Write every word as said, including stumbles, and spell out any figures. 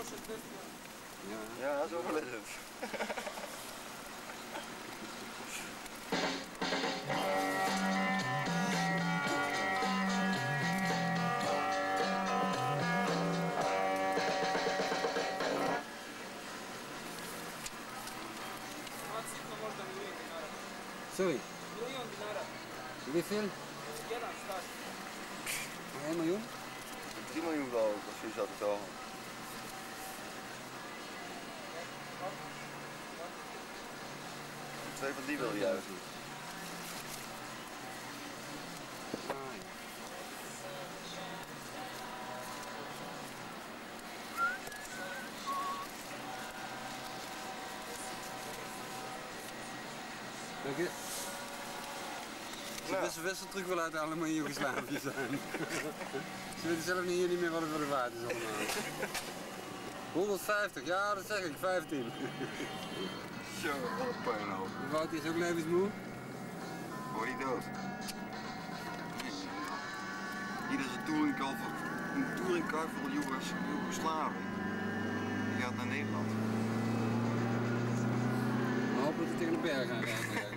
Ja, ja, zo wel is het. Sorry. Miljoen dinara. Hoeveel? Jedan staš. één miljoen? drie miljoen geloof ik, of zoiets had ik al. Twee van die wil je juist. Dank je. Ze wisten best wel terug wel uit allemaal in Joegoslavië zijn. Ze weten zelf niet, hier niet meer wat het voor de waard is allemaal. honderdvijftig, ja dat zeg ik, vijftien. Zo, wat een puinhoop. Wout is ook levensmoe. Hoor je dood? Hier is een touringcar voor, een touringcar voor Joegoslavië. Die gaat naar Nederland. We hopen dat hij tegen de berg aan rijdt.